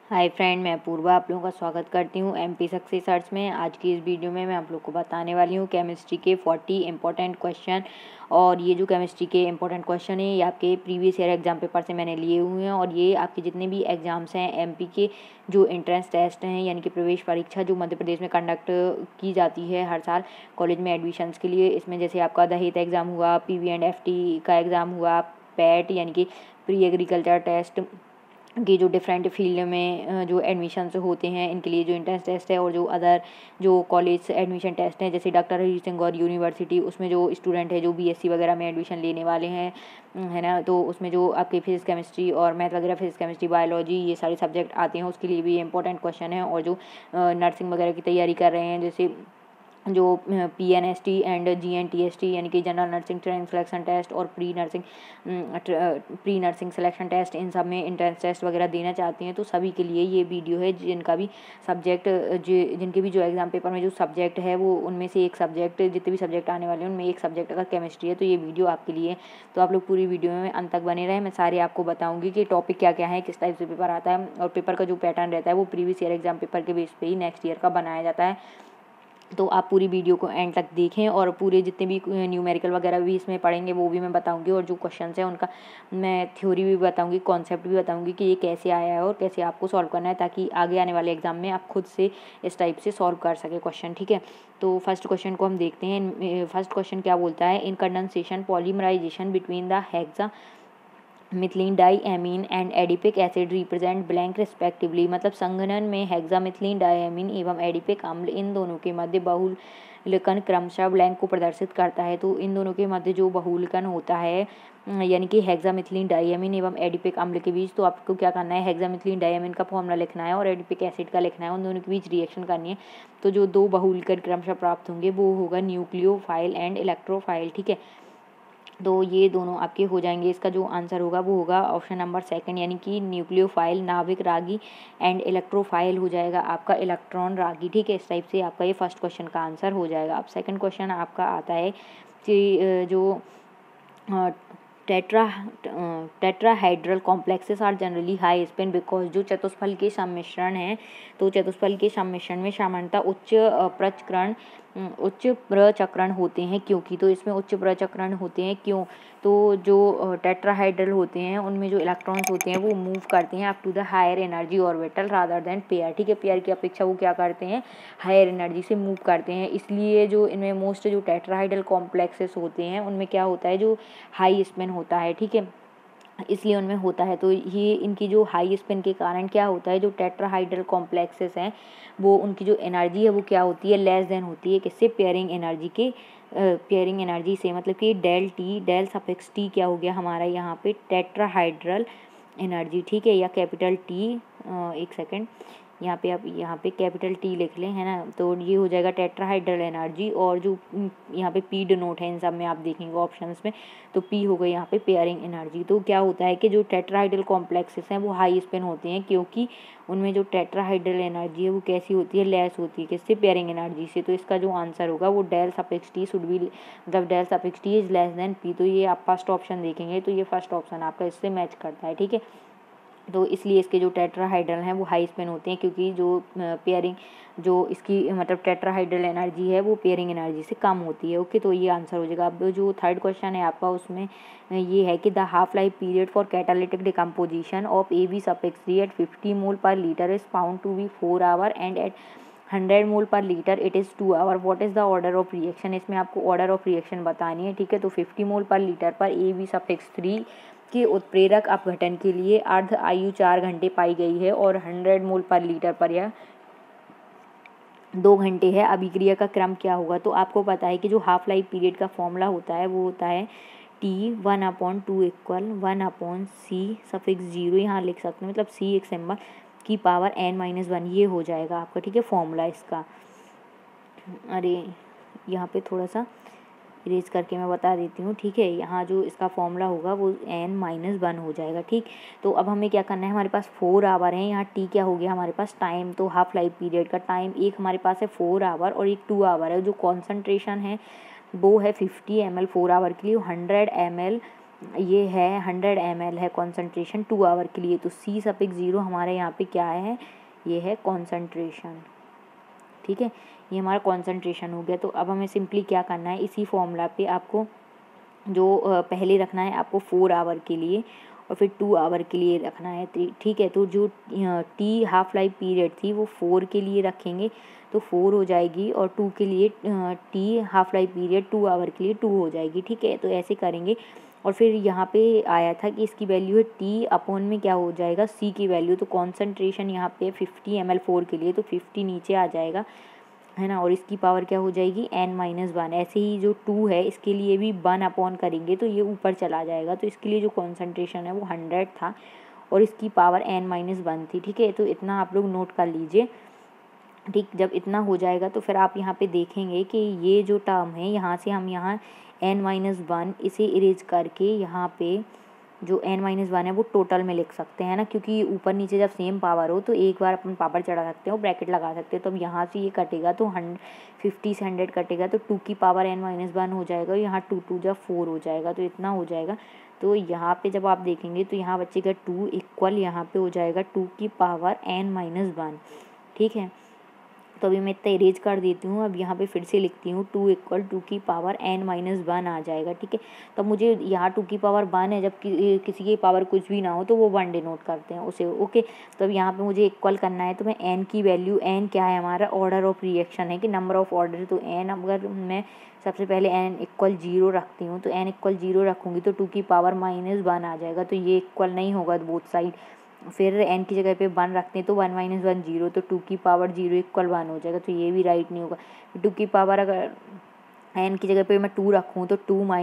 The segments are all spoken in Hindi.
हाय फ्रेंड, मैं पूर्वा आप लोगों का स्वागत करती हूँ एमपी सक्सेस सर्च में। आज की इस वीडियो में मैं आप लोग को बताने वाली हूँ केमिस्ट्री के 40 इंपॉर्टेंट क्वेश्चन। और ये जो केमिस्ट्री के इंपॉर्टेंट क्वेश्चन है ये आपके प्रीवियस ईयर एग्जाम पेपर से मैंने लिए हुए हैं। और ये आपके जितने भी एग्जाम्स हैं एमपी के, जो एंट्रेंस टेस्ट हैं यानी कि प्रवेश परीक्षा जो मध्य प्रदेश में कंडक्ट की जाती है हर साल कॉलेज में एडमिशन्स के लिए, इसमें जैसे आपका दहेत एग्ज़ाम हुआ, PV&FT का एग्ज़ाम हुआ, पैट यानी कि प्री एग्रीकल्चर टेस्ट कि जो डिफरेंट फील्ड में जो एडमिशन्स होते हैं इनके लिए जो एंट्रेंस टेस्ट है, और जो अदर जो कॉलेज एडमिशन टेस्ट हैं जैसे डॉक्टर हरी सिंह और यूनिवर्सिटी, उसमें जो स्टूडेंट है जो BSc वगैरह में एडमिशन लेने वाले हैं, है ना, तो उसमें जो आपके फिजिक्स केमिस्ट्री और मैथ वगैरह, फिजिक्स केमिस्ट्री बायोलॉजी ये सारे सब्जेक्ट आते हैं, उसके लिए भी इंपॉर्टेंट क्वेश्चन है। और जो नर्सिंग वगैरह की तैयारी कर रहे हैं जैसे जो PNST एंड GNTST यानी कि general nursing training selection test और प्री नर्सिंग सिलेक्शन टेस्ट, इन सब में एंट्रेंस टेस्ट वगैरह देना चाहती हैं तो सभी के लिए ये वीडियो है। जिनका भी सब्जेक्ट जिनके भी जो एग्ज़ाम पेपर में जो सब्जेक्ट है वो उनमें से एक सब्जेक्ट, जितने भी सब्जेक्ट आने वाले हैं उनमें एक सब्जेक्ट अगर केमिस्ट्री है तो ये वीडियो आपके लिए है। तो आप लोग पूरी वीडियो में अंत तक बने रहें। मैं सारे आपको बताऊँगी कि टॉपिक क्या क्या है, किस टाइप से पेपर आता है, और पेपर का जो पैटर्न रहता है वो प्रीवियस ईयर एग्जाम पेपर के बेस पे ही नेक्स्ट ईयर का बनाया जाता है। तो आप पूरी वीडियो को एंड तक देखें, और पूरे जितने भी न्यूमेरिकल वगैरह भी इसमें पढ़ेंगे वो भी मैं बताऊंगी, और जो क्वेश्चंस हैं उनका मैं थ्योरी भी बताऊंगी, कॉन्सेप्ट भी बताऊंगी कि ये कैसे आया है और कैसे आपको सॉल्व करना है, ताकि आगे आने वाले एग्जाम में आप खुद से इस टाइप से सॉल्व कर सके क्वेश्चन। ठीक है, तो फर्स्ट क्वेश्चन को हम देखते हैं। फर्स्ट क्वेश्चन क्या बोलता है, in condensation polymerization between the hexa methylene diamine and adipic acid represent blank respectively. मतलब संघनन में हेक्सामिथिलीन डाईएमीन एवं एडिपिक अम्ल इन दोनों के मध्य बहुलकन क्रमशः ब्लैंक को प्रदर्शित करता है। तो इन दोनों के मध्य जो बहुलकन होता है यानी कि हेक्सामिथिलीन डाईएमीन एवं एडिपिक अम्ल के बीच, तो आपको क्या करना है, हेक्सामिथिलीन डाईएमीन का फॉर्मूला लिखना है और एडिपिक एसिड का लिखना है, उन दोनों के बीच रिएक्शन करनी है। तो जो दो बहुलकन क्रमशः प्राप्त होंगे वो होगा न्यूक्लियोफाइल एंड इलेक्ट्रोफाइल। ठीक है, तो ये दोनों आपके हो जाएंगे। इसका जो आंसर होगा वो होगा ऑप्शन नंबर सेकंड, यानी कि न्यूक्लियोफाइल नाभिक रागी एंड इलेक्ट्रोफाइल हो जाएगा आपका इलेक्ट्रॉन रागी। ठीक है, इस टाइप से आपका ये फर्स्ट क्वेश्चन का आंसर हो जाएगा। अब सेकंड क्वेश्चन आपका आता है कि जो tetra tetrahedral complexes are generally high spin because जो चतुष्फल के सम्मिश्रण हैं, तो चतुष्फल के सम्मिश्रण में सामान्यतः उच्च प्रचक्रण होते हैं क्योंकि, तो इसमें उच्च प्रचक्रण होते हैं क्यों, तो जो टेट्राहाइड्रल होते हैं उनमें जो इलेक्ट्रॉन्स होते हैं वो मूव करते हैं up to the higher energy orbital rather than pair. ठीक है, पेयर की अपेक्षा वो क्या करते हैं, हायर एनर्जी से मूव करते हैं, इसलिए जो इनमें मोस्ट जो टेट्राहाइड्रल कॉम्प्लेक्सेस होते हैं उनमें क्या होता है, जो हाई स्पिन होता है। ठीक है, इसलिए उनमें होता है। तो ये इनकी जो हाई स्पिन के कारण क्या होता है, जो टेट्राहाइड्रल कॉम्प्लेक्सेस हैं वो उनकी जो एनर्जी है वो क्या होती है, लेस देन होती है किससे, पेयरिंग एनर्जी के, पेयरिंग एनर्जी से। मतलब कि डेल सफिक्स टी क्या हो गया हमारा यहाँ पे टेट्राहाइड्रल एनर्जी। ठीक है, या कैपिटल टी, एक सेकेंड, यहाँ पे कैपिटल टी लिख लें, है ना, तो ये हो जाएगा टेट्राहाइड्रल एनर्जी। और जो यहाँ पे पी डिनोट है इन सब में आप देखेंगे ऑप्शंस में, तो पी हो गई यहाँ पे पेयरिंग एनर्जी। तो क्या होता है कि जो टेट्राहाइड्रल कॉम्प्लेक्सेस हैं वो हाई स्पिन होते हैं क्योंकि उनमें जो टेट्राहाइड्रल एनर्जी है वो कैसी होती है, लेस होती है किससे, पेयरिंग एनर्जी से। तो इसका जो आंसर होगा वो del suffix T should be, मतलब del suffix T is less than P. तो ये आप फर्स्ट ऑप्शन देखेंगे तो ये फर्स्ट ऑप्शन आपका इससे मैच करता है। ठीक है, तो इसलिए इसके जो टेट्राहाइड्रल हैं वो हाई स्पिन होते हैं क्योंकि जो पेयरिंग, जो इसकी मतलब टेट्राहाइड्रल एनर्जी है वो पेयरिंग एनर्जी से कम होती है। ओके, तो ये आंसर हो जाएगा। अब जो थर्ड क्वेश्चन है आपका उसमें ये है कि the half life period for catalytic decomposition of AB⁻³ at 50 mole per litre is found to be 4 hour and at 100 mole per litre it is 2 hour. What is the order of reaction, इसमें आपको ऑर्डर ऑफ रिएक्शन बतानी है। ठीक है, तो 50 मोल पर लीटर पर AB⁻³ के उत्प्रेरक अपघटन के लिए अर्ध आयु 4 घंटे पाई गई है, और 100 मोल पर लीटर पर यह 2 घंटे है। अभिक्रिया का क्रम क्या होगा, तो आपको पता है कि जो हाफ लाइफ पीरियड का फॉर्मूला होता है वो होता है T1/2 = 1/C⁻0, यहाँ लिख सकते हैं, मतलब C एक सिंबल की पावर n-1, ये हो जाएगा आपका। ठीक है, फॉर्मूला इसका, अरे यहाँ पे थोड़ा सा इरेज करके मैं बता देती हूँ। ठीक है, यहाँ जो इसका फॉर्मूला होगा वो n-1 हो जाएगा। ठीक, तो अब हमें क्या करना है, हमारे पास 4 आवर है, यहाँ टी क्या हो गया हमारे पास, टाइम, तो हाफ लाइफ पीरियड का टाइम एक हमारे पास है 4 आवर और एक 2 आवर है। जो कॉन्सेंट्रेशन है वो है 50 ml 4 आवर के लिए, 100 ml ये है 100 ml है कॉन्सेंट्रेशन 2 आवर के लिए। तो C सफिक्स 0 हमारे यहाँ पे क्या है, ये है कॉन्सेंट्रेशन। ठीक है, ये हमारा कॉन्सेंट्रेशन हो गया। तो अब हमें सिंपली क्या करना है, इसी फॉर्मूला पे आपको जो पहले रखना है आपको 4 आवर के लिए और फिर 2 आवर के लिए रखना है। ठीक है, तो जो टी हाफ लाइफ पीरियड थी वो 4 के लिए रखेंगे तो 4 हो जाएगी, और 2 के लिए T half life period 2 hour के लिए 2 हो जाएगी। ठीक है, तो ऐसे करेंगे। और फिर यहाँ पे आया था कि इसकी वैल्यू है टी अपॉन में क्या हो जाएगा, सी की वैल्यू। तो कॉन्सेंट्रेशन यहाँ पे 50 ml 4 के लिए, तो 50 नीचे आ जाएगा, है ना। और इसकी पावर क्या हो जाएगी n-1। ऐसे ही जो 2 है इसके लिए भी 1 अपॉन करेंगे तो ये ऊपर चला जाएगा। तो इसके लिए जो कॉन्सेंट्रेशन है वो 100 था और इसकी पावर n-1 थी। ठीक है, तो इतना आप लोग नोट कर लीजिए। ठीक, जब इतना हो जाएगा तो फिर आप यहाँ पे देखेंगे कि ये जो टर्म है यहाँ से हम यहाँ n-1 इसे इरेज करके यहाँ पे जो n-1 है वो टोटल में लिख सकते हैं ना, क्योंकि ऊपर नीचे जब सेम पावर हो तो एक बार अपन पावर चढ़ा सकते हो, ब्रैकेट लगा सकते हो। तो अब यहाँ से ये कटेगा तो 50 से 100 कटेगा तो 2 की पावर n-1 हो जाएगा, यहाँ 2 जब 4 हो जाएगा तो इतना हो जाएगा। तो यहाँ पे जब आप देखेंगे तो यहाँ बचेगा 2 इक्वल यहाँ पे हो जाएगा 2 की पावर n-1। ठीक है, तो अभी मैं इतना इरेज कर देती हूँ। अब यहाँ पे फिर से लिखती हूँ 2 इक्वल 2 की पावर n-1 आ जाएगा। ठीक है, तो मुझे यहाँ 2 की पावर 1 है, जब किसी की पावर कुछ भी ना हो तो वो 1 डिनोट करते हैं उसे। ओके, तो अब यहाँ पे मुझे इक्वल करना है तो मैं n की वैल्यू, n क्या है हमारा ऑर्डर ऑफ रिएक्शन है कि नंबर ऑफ ऑर्डर, तो n अगर मैं सबसे पहले n इक्वल 0 रखती हूँ तो n इक्वल 0 रखूँगी तो 2 की पावर -1 आ जाएगा। तो ये इक्वल नहीं होगा बोथ साइड। फिर n की जगह पे 1 रखते हैं तो 1 - 1 0, तो 2 की पावर 0 इक्वल 1 हो जाएगा। तो ये भी राइट नहीं होगा। 2 की पावर अगर n की जगह पे मैं 2 रखूँ तो 2 -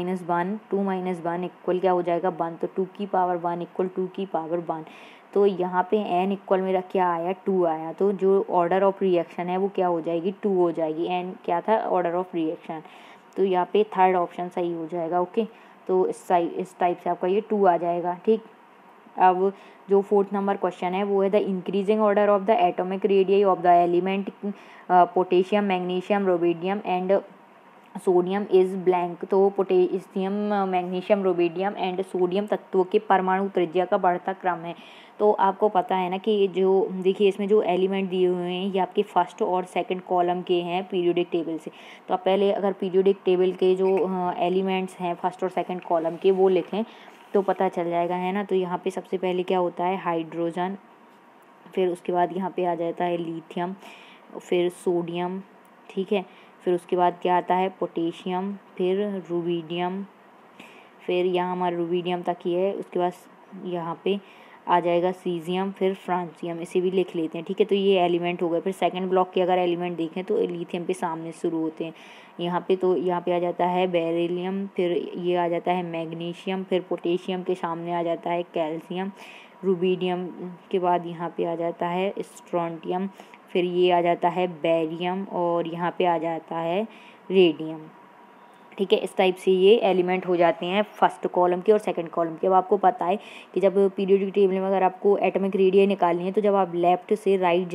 1 इक्वल क्या हो जाएगा 1। तो 2 की पावर 1 इक्वल 2 की पावर 1। तो यहाँ पे n इक्वल मेरा क्या आया 2 आया। तो जो ऑर्डर ऑफ रिएक्शन है वो क्या हो जाएगी 2 हो जाएगी। n क्या था ऑर्डर ऑफ रिएक्शन, तो यहाँ पे थर्ड ऑप्शन सही हो जाएगा। ओके, तो इस टाइप से आपका ये 2 आ जाएगा। ठीक, अब जो 4th नंबर क्वेश्चन है वो है the increasing order of the atomic radius of the element potassium, magnesium, rubidium and sodium is blank. तो potassium, magnesium, rubidium and sodium तत्वों के परमाणु त्रिज्या का बढ़ता क्रम है। तो आपको पता है ना कि जो देखिए इसमें जो एलिमेंट दिए हुए हैं ये आपके फर्स्ट और सेकंड कॉलम के हैं पीरियोडिक टेबल से। तो आप पहले अगर पीरियोडिक टेबल के जो एलिमेंट्स हैं फर्स्ट और सेकंड कॉलम के वो लिखें तो पता चल जाएगा, है ना। तो यहाँ पे सबसे पहले क्या होता है हाइड्रोजन, फिर उसके बाद यहाँ पे आ जाता है लिथियम, फिर सोडियम। ठीक है, फिर उसके बाद क्या आता है पोटेशियम, फिर रुबिडियम, फिर यहाँ हमारा रुबिडियम तक ही है। उसके बाद यहाँ पे आ जाएगा सीजियम, फिर फ्रांसियम, इसे भी लिख लेते हैं। ठीक है, तो ये एलिमेंट हो गए। फिर सेकंड ब्लॉक के अगर एलिमेंट देखें तो लिथियम पे सामने शुरू होते हैं यहाँ पे। तो यहाँ पे आ जाता है बेरिलियम, फिर ये आ जाता है मैग्नीशियम, फिर पोटेशियम के सामने आ जाता है कैल्शियम, रुबिडियम के बाद यहाँ पे आ जाता है स्ट्रोंटियम, फिर ये आ जाता है बेरियम और यहाँ पे आ जाता है रेडियम। ठीक है, इस टाइप से ये एलिमेंट हो जाते हैं फर्स्ट कॉलम के और सेकंड कॉलम के। अब आपको पता है कि जब पीरियोडिक टेबल में अगर आपको एटॉमिक रेडियस निकालनी है तो जब आप लेफ़्ट से राइट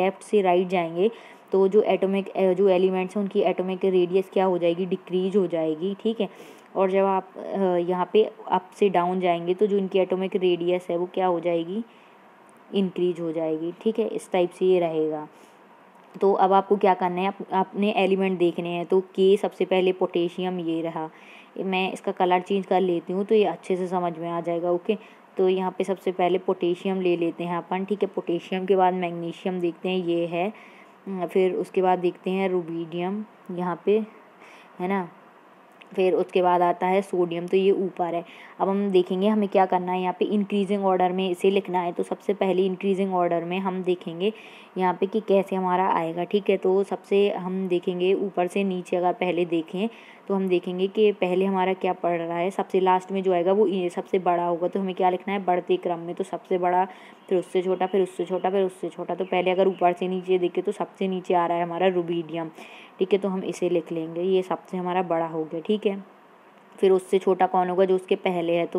जाएंगे तो जो जो एलिमेंट्स हैं उनकी एटॉमिक रेडियस क्या हो जाएगी डिक्रीज हो जाएगी। ठीक है, और जब आप यहाँ पे अप से डाउन जाएंगे तो जो इनकी एटॉमिक रेडियस है वो क्या हो जाएगी इंक्रीज हो जाएगी। ठीक है, इस टाइप से ये रहेगा। तो अब आपको क्या करना है, अपने एलिमेंट देखने हैं। तो के सबसे पहले पोटेशियम ये रहा, मैं इसका कलर चेंज कर लेती हूँ तो ये अच्छे से समझ में आ जाएगा। ओके, तो यहाँ पे सबसे पहले पोटेशियम ले लेते हैं अपन। ठीक है, पोटेशियम के बाद मैग्नीशियम देखते हैं ये है, फिर उसके बाद देखते हैं रुबिडियम यहाँ पे, है ना। फिर उसके बाद आता है सोडियम, तो ये ऊपर है। अब हम देखेंगे हमें क्या करना है, यहाँ पे इंक्रीजिंग ऑर्डर में इसे लिखना है। तो सबसे पहले इंक्रीजिंग ऑर्डर में हम देखेंगे यहाँ पे कि कैसे हमारा आएगा। ठीक है, तो सबसे हम देखेंगे ऊपर से नीचे अगर पहले देखें तो हम देखेंगे कि पहले हमारा क्या पड़ रहा है, सबसे लास्ट में जो आएगा वो ये सबसे बड़ा होगा। तो हमें क्या लिखना है बढ़ते क्रम में, तो सबसे बड़ा, फिर उससे छोटा, फिर उससे छोटा, फिर उससे छोटा। तो पहले अगर ऊपर से नीचे देखें तो सबसे नीचे आ रहा है हमारा रुबिडियम। ठीक है, तो हम इसे लिख लेंगे, ये सबसे हमारा बड़ा हो गया। ठीक है, फिर उससे छोटा कौन होगा जो उसके पहले है, तो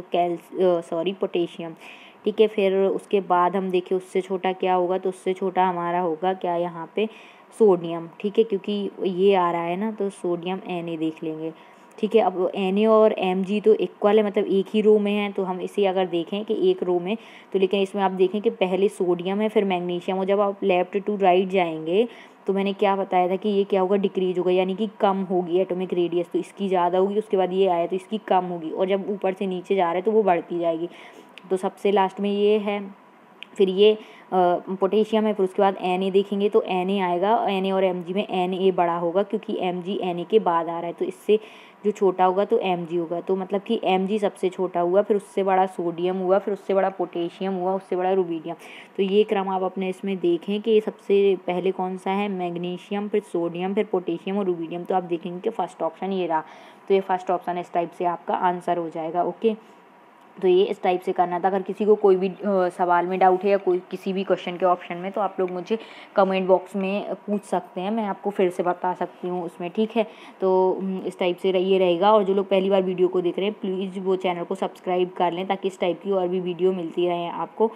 पोटेशियम। ठीक है, फिर उसके बाद हम देखें उससे छोटा क्या होगा, तो उससे छोटा हमारा होगा क्या यहाँ पे सोडियम। ठीक है, क्योंकि ये आ रहा है ना तो सोडियम Na देख लेंगे। ठीक है। अब Na और Mg तो इक्वल है, मतलब एक ही रो में है, तो हम इसे अगर देखें कि एक रो में, तो लेकिन इसमें आप देखें कि पहले सोडियम है फिर मैग्नीशियम, और जब आप लेफ्ट टू राइट जाएंगे तो मैंने क्या बताया था कि ये क्या होगा, डिक्रीज होगा, यानी कि कम होगी एटॉमिक रेडियस, तो इसकी ज़्यादा होगी, उसके बाद ये आया तो इसकी कम होगी, और जब ऊपर से नीचे जा रहा है तो वो बढ़ती जाएगी। तो सबसे लास्ट में ये है, फिर ये पोटेशियम है, फिर उसके बाद Na देखेंगे तो Na आएगा, Na और Mg में Na बड़ा होगा क्योंकि Mg Na के बाद आ रहा है, तो इससे जो छोटा होगा तो Mg होगा, तो मतलब कि Mg सबसे छोटा हुआ, फिर उससे बड़ा सोडियम हुआ, फिर उससे बड़ा पोटेशियम हुआ, उससे बड़ा रुबीडियम। तो ये क्रम आप अपने इसमें देखें कि सबसे पहले कौन सा है, मैग्नीशियम, फिर सोडियम, फिर पोटेशियम और रुबीडियम। तो आप देखेंगे कि फर्स्ट ऑप्शन ये रहा, तो ये फर्स्ट ऑप्शन इस टाइप से आपका आंसर हो जाएगा। ओके, तो ये इस टाइप से करना था। अगर किसी को कोई भी सवाल में डाउट है या कोई किसी भी क्वेश्चन के ऑप्शन में, तो आप लोग मुझे कमेंट बॉक्स में पूछ सकते हैं, मैं आपको फिर से बता सकती हूँ उसमें, ठीक है। तो इस टाइप से ये रहेगा, और जो लोग पहली बार वीडियो को देख रहे हैं प्लीज़ वो चैनल को सब्सक्राइब कर लें ताकि इस टाइप की और भी वीडियो मिलती रहे आपको,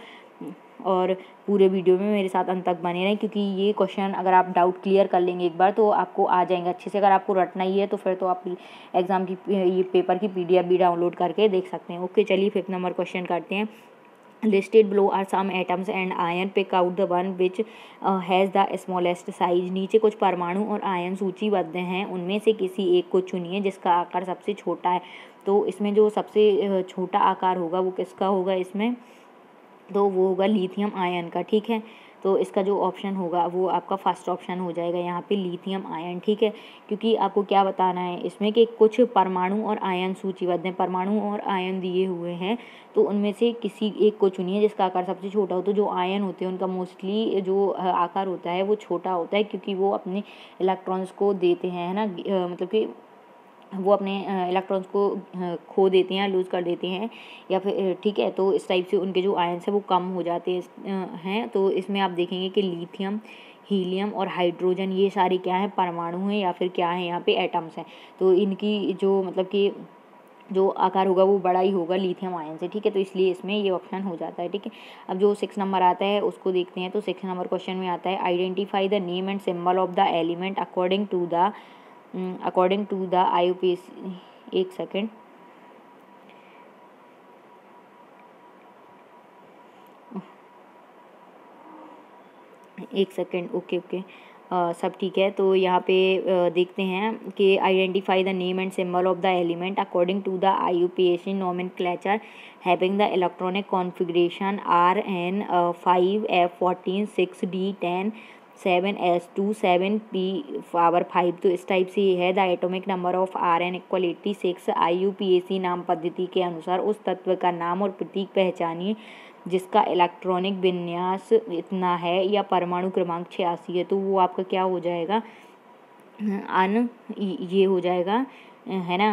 और पूरे वीडियो में मेरे साथ अंत तक बने रहें, क्योंकि ये क्वेश्चन अगर आप डाउट क्लियर कर लेंगे एक बार तो आपको आ जाएंगे अच्छे से। अगर आपको रटना ही है तो फिर तो आप एग्ज़ाम की ये पेपर की PDF भी डाउनलोड करके देख सकते हैं। ओके, चलिए 5th नंबर क्वेश्चन करते हैं। Listed below are some atoms and ion, pick out the one which has the smallest size। नीचे कुछ परमाणु और आयन सूचीबद्ध हैं, उनमें से किसी एक को चुनिए जिसका आकार सबसे छोटा है। तो इसमें जो सबसे छोटा आकार होगा वो किसका होगा इसमें, तो वो होगा लिथियम आयन का, ठीक है। तो इसका जो ऑप्शन होगा वो आपका फर्स्ट ऑप्शन हो जाएगा यहाँ पे, लिथियम आयन, ठीक है। क्योंकि आपको क्या बताना है इसमें कि कुछ परमाणु और आयन सूचीबद्ध हैं, परमाणु और आयन दिए हुए हैं, तो उनमें से किसी एक को चुनिए जिसका आकार सबसे छोटा हो। तो जो आयन होते हैं उनका मोस्टली जो आकार होता है वो छोटा होता है, क्योंकि वो अपने इलेक्ट्रॉन्स को देते हैं, है ना, मतलब कि वो अपने इलेक्ट्रॉन्स को खो देते हैं, लूज़ कर देते हैं, या फिर ठीक है, तो इस टाइप से उनके जो आयन्स हैं वो कम हो जाते हैं। तो इसमें आप देखेंगे कि लिथियम, हीलियम और हाइड्रोजन ये सारे क्या हैं, परमाणु हैं या फिर क्या है, यहाँ पे एटम्स हैं। तो इनकी जो मतलब कि जो आकार होगा वो बड़ा ही होगा लिथियम आयन से, ठीक है। तो इसलिए इसमें ये ऑप्शन हो जाता है, ठीक है। अब जो 6 नंबर आता है उसको देखते हैं। तो 6 नंबर क्वेश्चन में आता है, identify the name and symbol of the element according to the IUPAC। एक सेकेंड, ओके ओके, सब ठीक है। तो यहाँ पे देखते हैं कि identify the name and symbol of the element according to the IUPAC nomenclature having the electronic configuration RN 5F14 6D10 7S2 7p⁵। तो इस टाइप से ये है, the atomic number of RN equal 86। IUPAC नाम पद्धति के अनुसार उस तत्व का नाम और प्रतीक पहचानिए जिसका इलेक्ट्रॉनिक विन्यास इतना है या परमाणु क्रमांक 86 है। तो वो आपका क्या हो जाएगा, ये हो जाएगा, है ना,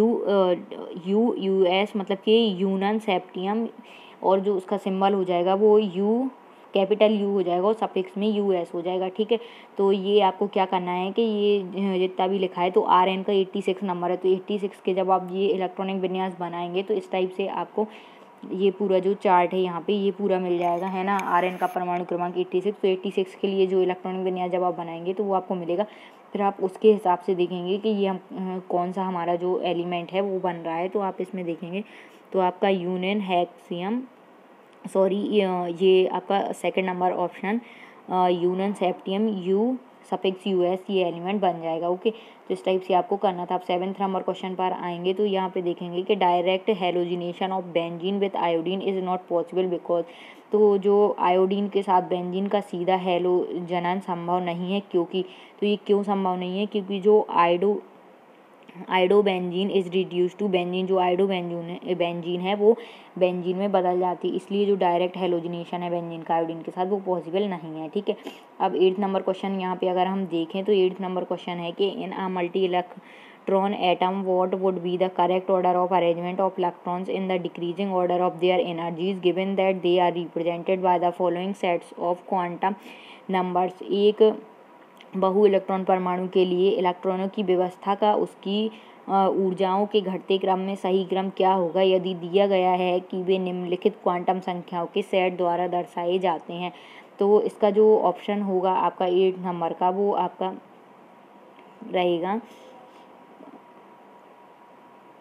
US मतलब कि यूनन सेप्टियम, और जो उसका सिंबल हो जाएगा वो कैपिटल U हो जाएगा और सफिक्स में US हो जाएगा, ठीक है। तो ये आपको क्या करना है कि ये जितना भी लिखा है, तो RN का 86 नंबर है, तो 86 के जब आप ये इलेक्ट्रॉनिक विन्यास बनाएंगे तो इस टाइप से आपको ये पूरा जो चार्ट है यहाँ पे ये पूरा मिल जाएगा, है ना। RN का परमाणु क्रमांक 86, तो 86 के लिए जो इलेक्ट्रॉनिक विन्यास जब आप बनाएंगे तो वो आपको मिलेगा। फिर आप उसके हिसाब से देखेंगे कि ये हम कौन सा हमारा जो एलिमेंट है वो बन रहा है। तो आप इसमें देखेंगे तो आपका यूनियन हैक्सियम, सॉरी ये आपका second number option ununseptium U सफिक्स US ये एलिमेंट बन जाएगा। ओके, तो इस टाइप से आपको करना था। आप 7th नंबर क्वेश्चन पर आएंगे तो यहाँ पे देखेंगे कि direct halogenation of benzene with iodine is not possible because. तो जो आयोडीन के साथ बेंजीन का सीधा हेलोजनन संभव नहीं है, क्योंकि, तो ये क्यों संभव नहीं है, क्योंकि जो iodobenzene is reduce to benzene, जो बेंजीन है वो बेंजीन में बदल जाती है, इसलिए जो डायरेक्ट हेलोजिनेशन है बेंजीन का आयोडीन के साथ वो पॉसिबल नहीं है, ठीक है। अब 8th नंबर क्वेश्चन यहाँ पे अगर हम देखें तो 8th नंबर क्वेश्चन है कि in a multi electron atom what would be the correct order of arrangement of electrons in the decreasing order of their energies given that they are represented by the following sets of quantum numbers. एक बहु इलेक्ट्रॉन परमाणु के लिए इलेक्ट्रॉनों की व्यवस्था का उसकी ऊर्जाओं के घटते क्रम में सही क्रम क्या होगा यदि दिया गया है कि वे निम्नलिखित क्वांटम संख्याओं के सेट द्वारा दर्शाए जाते हैं। तो इसका जो ऑप्शन होगा आपका 8 नंबर का वो आपका रहेगा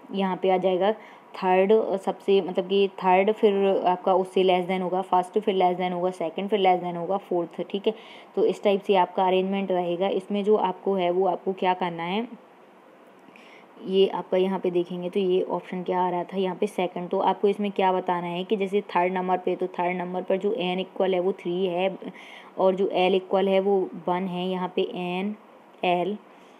यहाँ पे आ जाएगा थर्ड, सबसे मतलब कि थर्ड, फिर आपका उससे लेस देन होगा फर्स्ट, फिर लेस देन होगा सेकंड, फिर लेस देन होगा फोर्थ, ठीक है। तो इस टाइप से आपका अरेंजमेंट रहेगा। इसमें जो आपको है वो आपको क्या करना है, ये आपका यहाँ पे देखेंगे तो ये ऑप्शन क्या आ रहा था यहाँ पे सेकंड। तो आपको इसमें क्या बताना है कि जैसे थर्ड नंबर पे, तो थर्ड नंबर पर जो एन इक्वल है वो 3 है और जो एल इक्वल है वो 1 है। यहाँ पे एन, एल,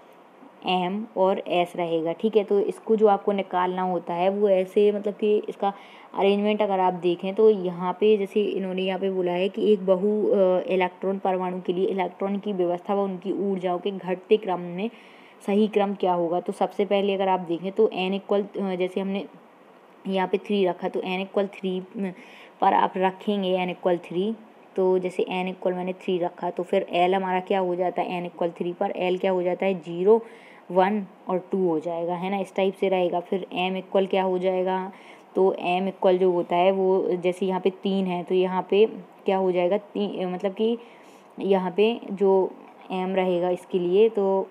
एम और एस रहेगा, ठीक है। तो इसको जो आपको निकालना होता है वो ऐसे, मतलब कि इसका अरेंजमेंट अगर आप देखें तो यहाँ पे जैसे इन्होंने यहाँ पे बोला है कि एक बहु इलेक्ट्रॉन परमाणु के लिए इलेक्ट्रॉन की व्यवस्था व उनकी ऊर्जाओं के घटते क्रम में सही क्रम क्या होगा। तो सबसे पहले अगर आप देखें तो एन इक्वल, जैसे हमने यहाँ पे 3 रखा तो एन इक्वल 3 पर आप रखेंगे एन इक्वल 3। तो जैसे एन इक्वल मैंने 3 रखा तो फिर एल हमारा क्या हो जाता है, एन इक्वल 3 पर एल क्या हो जाता है 0, 1 और 2 हो जाएगा, है ना। इस टाइप से रहेगा। फिर एम इक्वल क्या हो जाएगा, तो एम इक्वल जो होता है वो जैसे यहाँ पे 3 है तो यहाँ पे क्या हो जाएगा, मतलब कि यहाँ पे जो एम रहेगा इसके लिए, तो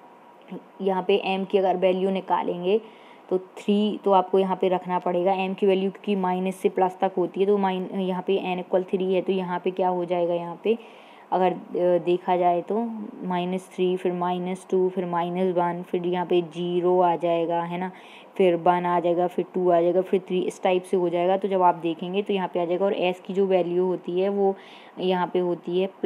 यहाँ पे एम की अगर वैल्यू निकालेंगे तो 3 तो आपको यहाँ पे रखना पड़ेगा। एम की वैल्यू क्योंकि माइनस से प्लस तक होती है तो यहाँ पे एन इक्वल 3 है तो यहाँ पे क्या हो जाएगा, यहाँ पे अगर देखा जाए तो -3, फिर -2, फिर -1, फिर यहाँ पे 0 आ जाएगा, है ना, फिर 1 आ जाएगा, फिर 2 आ जाएगा, फिर 3, इस टाइप से हो जाएगा। तो जब आप देखेंगे तो यहाँ पे आ जाएगा। और एस की जो वैल्यू होती है वो यहाँ पे होती है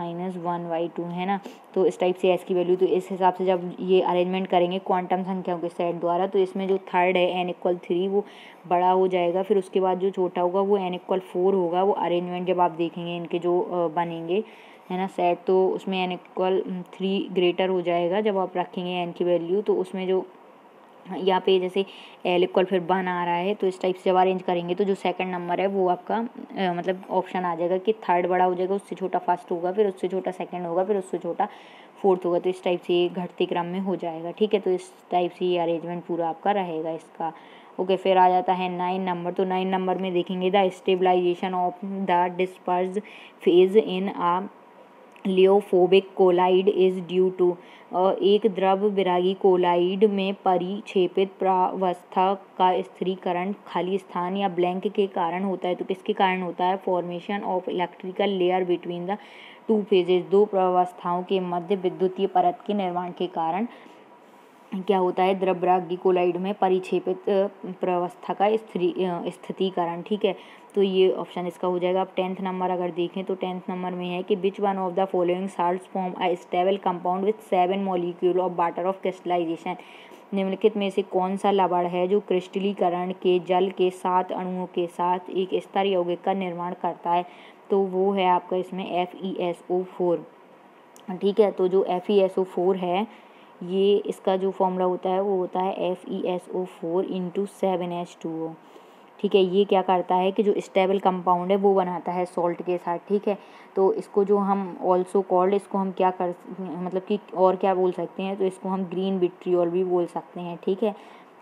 +-1/2, है ना। तो इस टाइप से एस की वैल्यू, तो इस हिसाब से जब ये अरेंजमेंट करेंगे क्वांटम संख्याओं के सेट द्वारा तो इसमें जो थर्ड है एन इक्वल 3 वो बड़ा हो जाएगा। फिर उसके बाद जो छोटा होगा वो एन इक्वल 4 होगा। वो अरेंजमेंट जब आप देखेंगे इनके जो बनेंगे, है ना, सेट, तो उसमें एन इक्वल 3 ग्रेटर हो जाएगा जब आप रखेंगे एन की वैल्यू। तो उसमें जो यहाँ पे जैसे एल इक्वल फिर 1 आ रहा है तो इस टाइप से जब अरेंज करेंगे तो जो सेकंड नंबर है वो आपका मतलब ऑप्शन आ जाएगा कि थर्ड बड़ा हो जाएगा, उससे छोटा फर्स्ट होगा, फिर उससे छोटा सेकंड होगा, फिर उससे छोटा फोर्थ होगा। तो इस टाइप से ये घटते क्रम में हो जाएगा, ठीक है। तो इस टाइप से ये अरेंजमेंट पूरा आपका रहेगा इसका। ओके, फिर आ जाता है 9 नंबर। तो 9 नंबर में देखेंगे the stabilization of the disperse phase in a lyophobic colloid is due to, एक द्रव विरागी कोलाइड में परिक्षेपित प्रावस्था का स्थिरीकरण खाली स्थान या ब्लैंक के कारण होता है। तो किसके कारण होता है, formation of electrical layer between the two phases, दो प्रावस्थाओं के मध्य विद्युतीय परत के निर्माण के कारण क्या होता है, द्रव्यरागी कोलाइड में परिक्षेपित प्रावस्था का स्थितीकरण, ठीक है। तो ये ऑप्शन इसका हो जाएगा। अब 10th नंबर अगर देखें तो 10th नंबर में है कि which one of the following salts form a stable compound with 7 molecule of water of crystallization, निम्नलिखित में से कौन सा लवण है जो क्रिस्टलीकरण के जल के 7 अणुओं के साथ एक स्तर यौगिक का निर्माण करता है। तो वो है आपका इसमें FeSO4, ठीक है। तो जो FeSO4 है ये इसका जो फॉर्मूला होता है वो होता है FeSO4 × 7H2O, ठीक है। ये क्या करता है कि जो स्टेबल कंपाउंड है वो बनाता है सॉल्ट के साथ, ठीक है। तो इसको जो हम ऑल्सो कॉल्ड, इसको हम क्या कर मतलब कि और क्या बोल सकते हैं, तो इसको हम ग्रीन विट्रियोल भी बोल सकते हैं, ठीक है।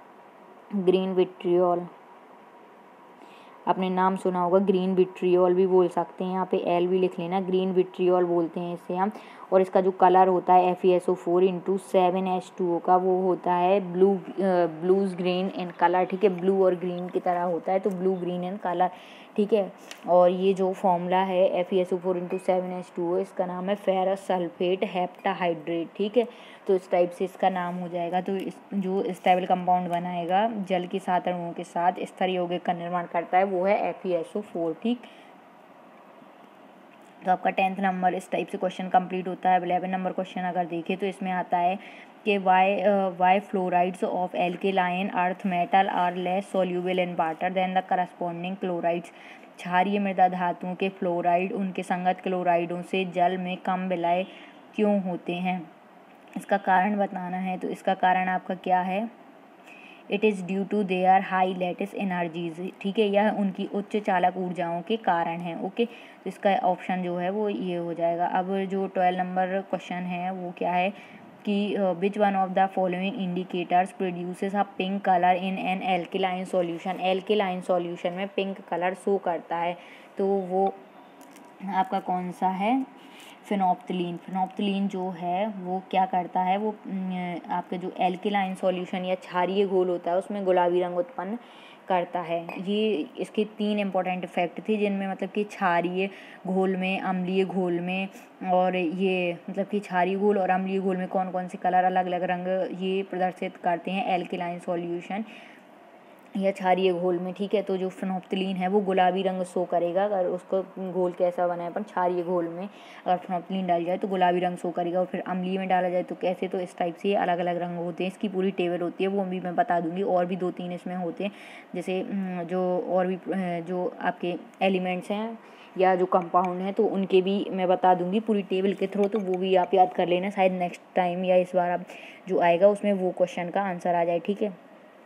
ग्रीन विट्रियोल आपने नाम सुना होगा, ग्रीन विट्रियोल भी बोल सकते हैं, यहाँ पे एल भी लिख लेना, ग्रीन विट्रियोल बोलते हैं इसे हम। और इसका जो कलर होता है FeSO4 × 7H2O का वो होता है ब्लूज ग्रीन इन कलर, ठीक है। ब्लू और ग्रीन की तरह होता है तो ब्लू ग्रीन इन कलर, ठीक है। और ये जो फॉर्मूला है FeSO4 × 7H2O इसका नाम है फेरस सल्फेट हेप्टाहाइड्रेट, ठीक है। तो इस टाइप से इसका नाम हो जाएगा। तो इस जो स्टेबल कंपाउंड बनाएगा जल के 7 अणुओं के साथ स्तर यौगिक का निर्माण करता है वो है FeSO4, ठीक। तो आपका 10th नंबर इस टाइप से क्वेश्चन कंप्लीट होता है। 11 नंबर क्वेश्चन अगर देखें तो इसमें आता है कि why fluorides of alkaline earth metal are less soluble in water than the corresponding chlorides, क्षारीय मृदा धातुओं के फ्लोराइड उनके संगत क्लोराइडों से जल में कम विलय क्यों होते हैं, इसका कारण बताना है। तो इसका कारण आपका क्या है, it is due to their high lattice energies, ठीक है। यह उनकी उच्च चालक ऊर्जाओं के कारण है, ओके। तो इसका ऑप्शन जो है वो ये हो जाएगा। अब जो 12 नंबर क्वेश्चन है वो क्या है कि which one of the following indicators produces a pink colour in an alkaline solution, alkaline solution में पिंक कलर शो करता है। तो वो आपका कौन सा है, फिनोप्थिलीन। फिनोप्थिलीन जो है वो क्या करता है, वो आपके जो एल्केलाइन सॉल्यूशन या क्षारीय घोल होता है उसमें गुलाबी रंग उत्पन्न करता है। ये इसके 3 इंपॉर्टेंट इफेक्ट थे, जिनमें मतलब कि क्षारीय घोल में, अम्लीय घोल में, और ये मतलब कि क्षारीय घोल और अम्लीय घोल में कौन कौन से कलर, अलग अलग रंग ये प्रदर्शित करते हैं एल्केलाइन सॉल्यूशन या क्षारीय घोल में। ठीक है, तो जो फिनोप्थिलीन है वो गुलाबी रंग शो करेगा अगर उसको घोल कैसा बना है, अपन क्षारीय घोल में अगर फिनोप्थिलीन डाल जाए तो गुलाबी रंग शो करेगा, और फिर अम्लीय में डाला जाए तो कैसे, तो इस टाइप से अलग अलग रंग होते हैं। इसकी पूरी टेबल होती है, वो भी मैं बता दूंगी। और भी 2-3 इसमें होते हैं, जैसे जो और भी जो आपके एलिमेंट्स हैं या जो कंपाउंड हैं तो उनके भी मैं बता दूंगी पूरी टेबल के थ्रू, तो वो भी आप याद कर लेना, शायद नेक्स्ट टाइम या इस बार आप जो आएगा उसमें वो क्वेश्चन का आंसर आ जाए। ठीक है,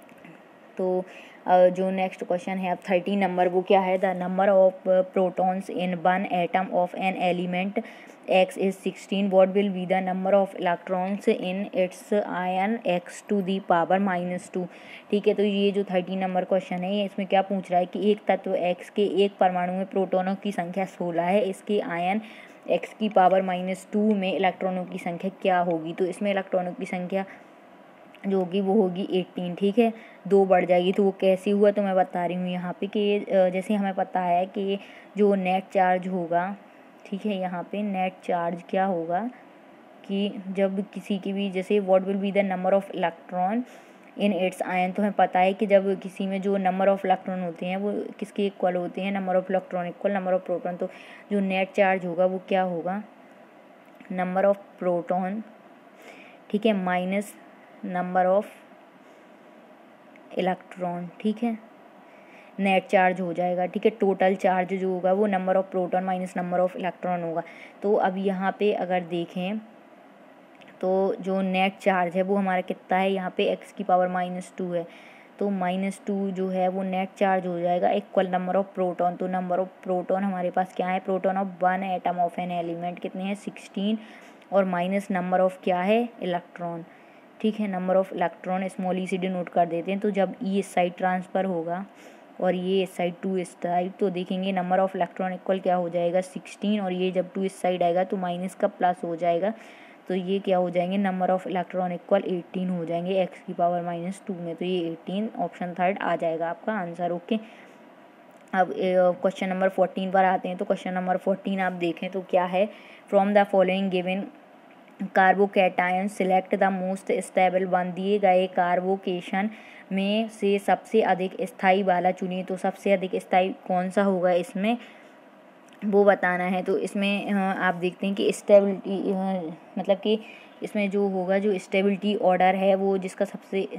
तो जो नेक्स्ट क्वेश्चन है अब 13 नंबर, वो क्या है, the number of protons in one atom of an element X is 16, what will be the number of electrons in its ion X to the power -2। ठीक है, तो ये जो 13 नंबर क्वेश्चन है, ये इसमें क्या पूछ रहा है कि एक तत्व X के एक परमाणु में प्रोटॉनों की संख्या 16 है, इसके आयन X की पावर -2 में इलेक्ट्रॉनों की संख्या क्या होगी। तो इसमें इलेक्ट्रॉनों की संख्या जो होगी वो होगी 18। ठीक है, 2 बढ़ जाएगी। तो वो कैसे हुआ, तो मैं बता रही हूँ यहाँ पे कि जैसे हमें पता है कि जो नेट चार्ज होगा, ठीक है, यहाँ पे नेट चार्ज क्या होगा कि जब किसी की भी, जैसे what will be the number of electron in its ion, तो हमें पता है कि जब किसी में जो नंबर ऑफ इलेक्ट्रॉन होते हैं वो किसके इक्वल होते हैं, number of electron equal number of proton. तो जो नेट चार्ज होगा वो क्या होगा, नंबर ऑफ प्रोटॉन, ठीक है, माइनस नंबर ऑफ इलेक्ट्रॉन। ठीक है, नेट चार्ज हो जाएगा। ठीक है, टोटल चार्ज जो होगा वो number of proton minus number of electron होगा। तो अब यहाँ पे अगर देखें तो जो नेट चार्ज है वो हमारा कितना है, यहाँ पे x की पावर -2 है, तो -2 जो है वो नेट चार्ज हो जाएगा इक्वल नंबर ऑफ प्रोटॉन। तो नंबर ऑफ प्रोटॉन हमारे पास क्या है, proton of one atom of an element कितने हैं, 16, और माइनस नंबर ऑफ क्या है, इलेक्ट्रॉन। ठीक है, number of electron small e से डिनोट कर देते हैं। तो जब ई इस साइड ट्रांसफ़र होगा और ये इस साइड 2 इस साइड, तो देखेंगे नंबर ऑफ इलेक्ट्रॉन इक्वल क्या हो जाएगा, 16, और ये जब 2 इस साइड आएगा तो माइनस का प्लस हो जाएगा, तो ये क्या हो जाएंगे, नंबर ऑफ इलेक्ट्रॉन इक्वल 18 हो जाएंगे x की पावर -2 में। तो ये 18 ऑप्शन थर्ड आ जाएगा आपका आंसर। ओके, अब क्वेश्चन नंबर 14 पर आते हैं। तो क्वेश्चन नंबर 14 आप देखें तो क्या है, from the following given carbocation select the most stable one. दिए गए कार्बोकेशन में से सबसे अधिक स्थायी वाला चुनिए। तो सबसे अधिक स्थायी कौन सा होगा इसमें, वो बताना है। तो इसमें आप देखते हैं कि स्टेबिलिटी मतलब कि इसमें जो होगा, जो स्टेबिलिटी ऑर्डर है वो जिसका सबसे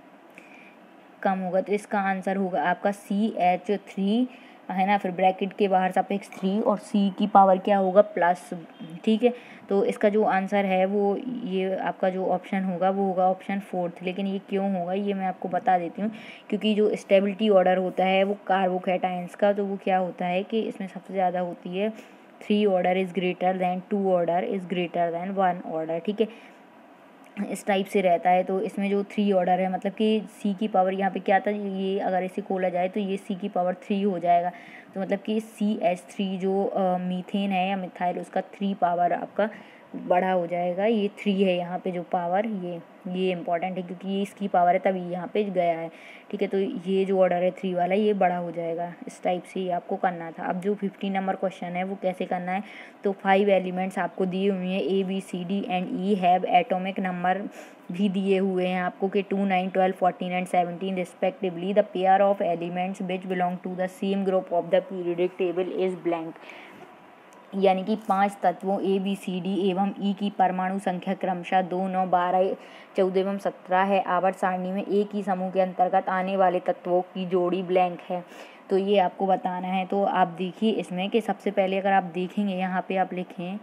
कम होगा, तो इसका आंसर होगा आपका CH3 है ना, फिर ब्रैकेट के बाहर सफिक्स 3 और C की पावर क्या होगा, प्लस। ठीक है, तो इसका जो आंसर है वो ये आपका जो ऑप्शन होगा वो होगा ऑप्शन 4। लेकिन ये क्यों होगा ये मैं आपको बता देती हूँ, क्योंकि जो स्टेबिलिटी ऑर्डर होता है वो कार्बोकैटायंस का, तो वो क्या होता है कि इसमें सबसे ज़्यादा होती है 3 order is greater than 2 order is greater than 1 order. ठीक है, इस टाइप से रहता है। तो इसमें जो 3 ऑर्डर है, मतलब कि C की पावर यहाँ पे क्या था, ये अगर इसे खोला जाए तो ये C की पावर 3 हो जाएगा। तो मतलब कि CH3 जो मीथेन है या मिथाइल, उसका 3 पावर आपका बड़ा हो जाएगा। ये 3 है यहाँ पे जो पावर, ये इंपॉर्टेंट है क्योंकि ये इसकी पावर है तभी यहाँ पे गया है। ठीक है, तो ये जो ऑर्डर है 3 वाला ये बड़ा हो जाएगा। इस टाइप से ये आपको करना था। अब जो 15 नंबर क्वेश्चन है वो कैसे करना है, तो 5 एलिमेंट्स आपको दिए हुए हैं, ABCD and E have atomic number भी दिए हुए हैं आपको कि 2, 9, 12, 14 and 17 respectively. The pair of elements which belong to the same group of the periodic table is blank. यानी कि 5 तत्वों ABCD एवं E की परमाणु संख्या क्रमशः 2, 9, 12, 14 एवं 17 है। आवर्त सारणी में एक ही समूह के अंतर्गत आने वाले तत्वों की जोड़ी ब्लैंक है। तो ये आपको बताना है। तो आप देखिए इसमें कि सबसे पहले अगर आप देखेंगे यहाँ पे आप लिखें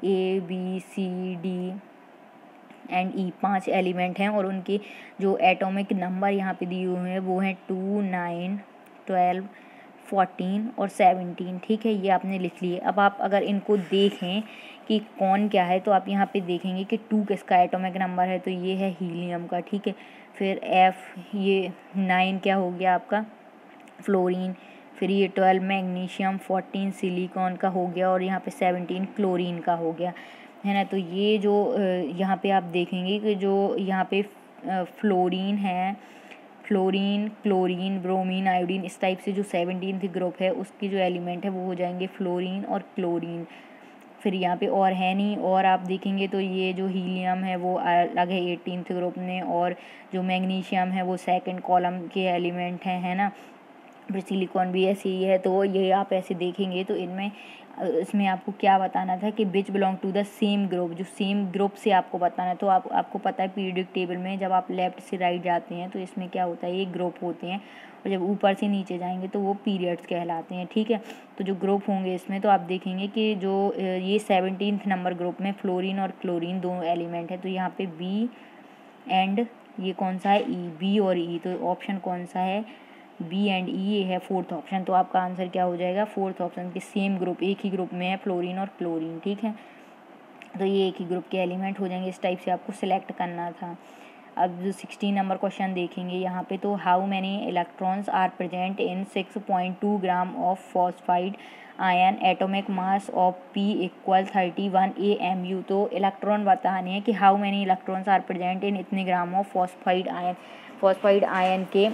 ABCD एंड E, 5 एलिमेंट हैं और उनके जो एटॉमिक नंबर यहाँ पे दिए हुए हैं वो हैं 2, 9, 12, 14 और 17। ठीक है, ये आपने लिख लिए। अब आप अगर इनको देखें कि कौन क्या है, तो आप यहाँ पे देखेंगे कि 2 किसका एटॉमिक नंबर है, तो ये है हीलियम का। ठीक है, फिर F, ये 9 क्या हो गया आपका, फ्लोरीन, फिर ये 12 मैग्नीशियम, 14 सिलिकॉन का हो गया और यहाँ पे 17 क्लोरीन का हो गया, है ना। तो ये जो यहाँ पे आप देखेंगे कि जो यहाँ पे फ्लोरीन है, फ्लोरीन, क्लोरीन, ब्रोमीन, आयोडीन, इस टाइप से जो 17th ग्रुप है उसकी जो एलिमेंट है वो हो जाएंगे फ्लोरीन और क्लोरीन। फिर यहाँ पे और है नहीं, और आप देखेंगे तो ये जो हीलियम है वो अलग है 18th ग्रुप में, और जो मैग्नीशियम है वो सेकंड कॉलम के एलिमेंट हैं, है ना। फिर सिलिकॉन भी ऐसे ही है। तो ये आप ऐसे देखेंगे तो इनमें इसमें आपको क्या बताना था कि which belong to the same group, जो सेम ग्रुप से आपको बताना है। तो आपको पता है पीरियोडिक टेबल में जब आप लेफ्ट से राइट जाते हैं तो इसमें क्या होता है, ये ग्रुप होते हैं, और जब ऊपर से नीचे जाएंगे तो वो पीरियड्स कहलाते हैं, ठीक है। तो जो ग्रुप होंगे इसमें तो आप देखेंगे कि जो ये 17th नंबर ग्रुप में फ्लोरीन और क्लोरीन दोनों एलिमेंट है। तो यहाँ पे बी एंड ये कौन सा है, ई, बी और ई, तो ऑप्शन कौन सा है, बी एंड ई, ये है फोर्थ ऑप्शन। तो आपका आंसर क्या हो जाएगा, फोर्थ ऑप्शन के सेम ग्रुप, एक ही ग्रुप में है फ्लोरीन और क्लोरीन, ठीक है। तो ये एक ही ग्रुप के एलिमेंट हो जाएंगे, इस टाइप से आपको सिलेक्ट करना था। अब जो 16 नंबर क्वेश्चन देखेंगे यहाँ पे, तो how many electrons are present in 6.2 gram of phosphide ion, atomic mass of P equal 31 AMU। तो इलेक्ट्रॉन बताने हैं कि how many electrons are present in इतने gram of phosphide ion, phosphide ion के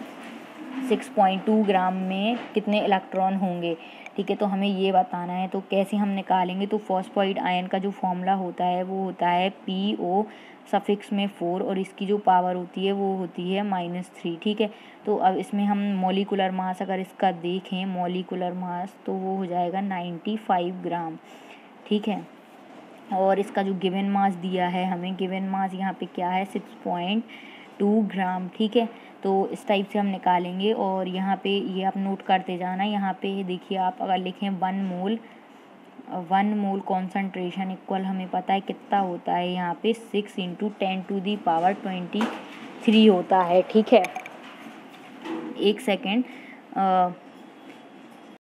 6.2 ग्राम में कितने इलेक्ट्रॉन होंगे, ठीक है। तो हमें ये बताना है, तो कैसे हम निकालेंगे, तो फॉस्फाइड आयन का जो फॉर्मूला होता है वो होता है PO सफिक्स में 4 और इसकी जो पावर होती है वो होती है -3, ठीक है। तो अब इसमें हम मॉलिकुलर मास अगर इसका देखें, मॉलिकुलर मास, तो वो हो जाएगा 95 ग्राम, ठीक है। और इसका जो गिवन मास दिया है हमें, गिवन मास यहाँ पे क्या है 6.2 ग्राम, ठीक है। तो इस टाइप से हम निकालेंगे, और यहाँ पे ये आप नोट करते जाना। यहाँ पे देखिए आप अगर लिखें 1 मोल कॉन्सेंट्रेशन इक्वल, हमें पता है कितना होता है, यहाँ पे 6 × 10⁻23 होता है, ठीक है। एक सेकेंड,